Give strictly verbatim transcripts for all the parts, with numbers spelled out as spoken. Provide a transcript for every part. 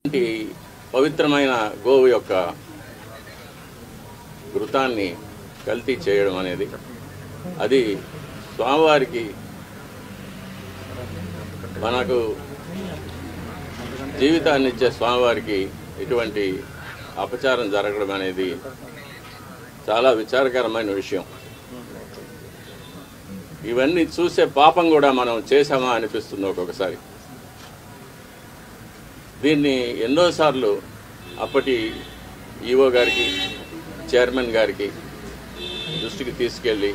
పవిత్రమైన గోవు యొక్క ఘృతాన్ని కల్తీ చేయడం అనేది అది స్వామివారికి మనకు జీవితాన్ని ఇచ్చే స్వామివారికి ఇటువంటి అపచారం జరగడం అనేది చాలా విచారకరమైన విషయం. ఇవన్నీ చూసే పాపం కూడా మనం చేశామా అనిపిస్తుంది ఒక్కొక్కసారి. దీన్ని ఎన్నోసార్లు అప్పటి ఈవో గారికి చైర్మన్ గారికి దృష్టికి తీసుకెళ్ళి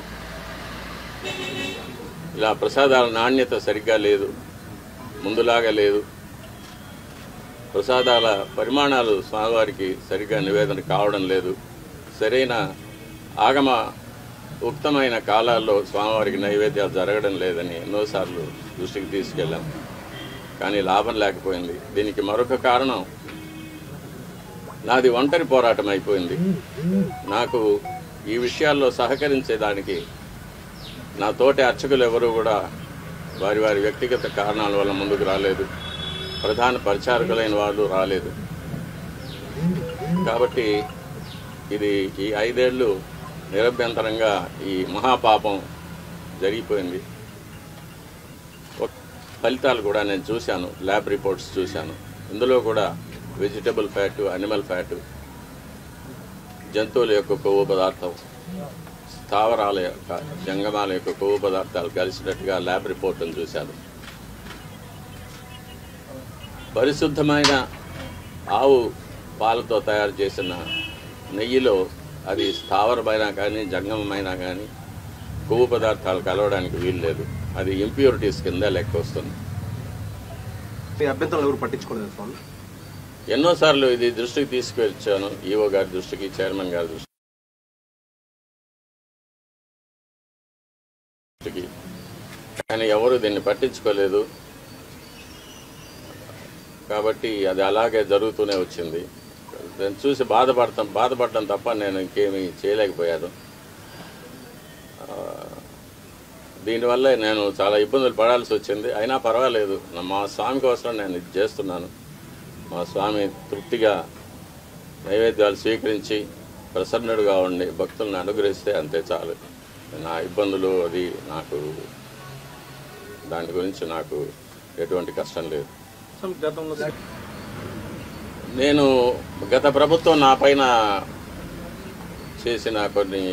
ఇలా ప్రసాదాల నాణ్యత సరిగ్గా లేదు, ముందులాగా లేదు, ప్రసాదాల పరిమాణాలు స్వామివారికి సరిగ్గా నివేదన కావడం లేదు, సరైన ఆగమ ఉక్తమైన కాలాల్లో స్వామివారికి నైవేద్యాలు జరగడం లేదని ఎన్నోసార్లు దృష్టికి తీసుకెళ్ళాం. కానీ లాభం లేకపోయింది. దీనికి మరొక కారణం నాది ఒంటరి పోరాటం అయిపోయింది. నాకు ఈ విషయాల్లో సహకరించేదానికి నా తోటి అర్చకులు ఎవరూ కూడా వారి వారి వ్యక్తిగత కారణాల వల్ల ముందుకు రాలేదు, ప్రధాన పరిచారకులైన వాళ్ళు రాలేదు. కాబట్టి ఇది ఈ ఐదేళ్లు నిరభ్యంతరంగా ఈ మహాపాపం జరిగిపోయింది. ఫలితాలు కూడా నేను చూశాను, ల్యాబ్ రిపోర్ట్స్ చూశాను. ఇందులో కూడా వెజిటబుల్ ఫ్యాటు, అనిమల్ ఫ్యాటు, జంతువుల యొక్క కొవ్వు పదార్థం, స్థావరాల యొక్క జంగమాల యొక్క కొవ్వు పదార్థాలు కలిసినట్టుగా ల్యాబ్ రిపోర్టులు చూశాను. పరిశుద్ధమైన ఆవు పాలతో తయారు చేసిన నెయ్యిలో అది స్థావరమైనా కానీ జంగమమైనా కానీ కొవ్వు పదార్థాలు కలవడానికి వీలు లేదు. అది ఇంప్యూరిటీస్ కింద లెక్క వస్తుంది. అభ్యంతరాలు ఎవరు పట్టించుకోలేదు స్వామి. ఎన్నోసార్లు ఇది దృష్టికి తీసుకొచ్చాను, ఈవో గారి దృష్టికి, చైర్మన్ గారి దృష్టికి, కానీ ఎవరు దీన్ని పట్టించుకోలేదు. కాబట్టి అది అలాగే జరుగుతూనే వచ్చింది. నేను చూసి బాధపడతాం బాధపడటం తప్ప నేను ఇంకేమీ చేయలేకపోయాను. దీనివల్ల నేను చాలా ఇబ్బందులు పడాల్సి వచ్చింది. అయినా పర్వాలేదు, మా స్వామి కోసం నేను ఇది చేస్తున్నాను. మా స్వామి తృప్తిగా నైవేద్యాలు స్వీకరించి ప్రసన్నుడుగా ఉండి భక్తులను అనుగ్రహిస్తే అంతే చాలు. నా ఇబ్బందులు అది నాకు దాని గురించి నాకు ఎటువంటి కష్టం లేదు. నేను గత ప్రభుత్వం నా పైన చేసిన కొన్ని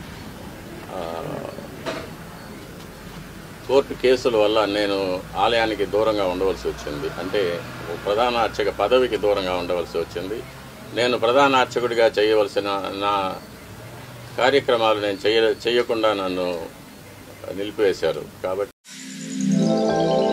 కోర్టు కేసుల వల్ల నేను ఆలయానికి దూరంగా ఉండవలసి వచ్చింది. అంటే ప్రధాన అర్చక పదవికి దూరంగా ఉండవలసి వచ్చింది. నేను ప్రధాన అర్చకుడిగా చేయవలసిన నా కార్యక్రమాలు నేను చేయ చేయకుండా నన్ను నిలిపివేశారు. కాబట్టి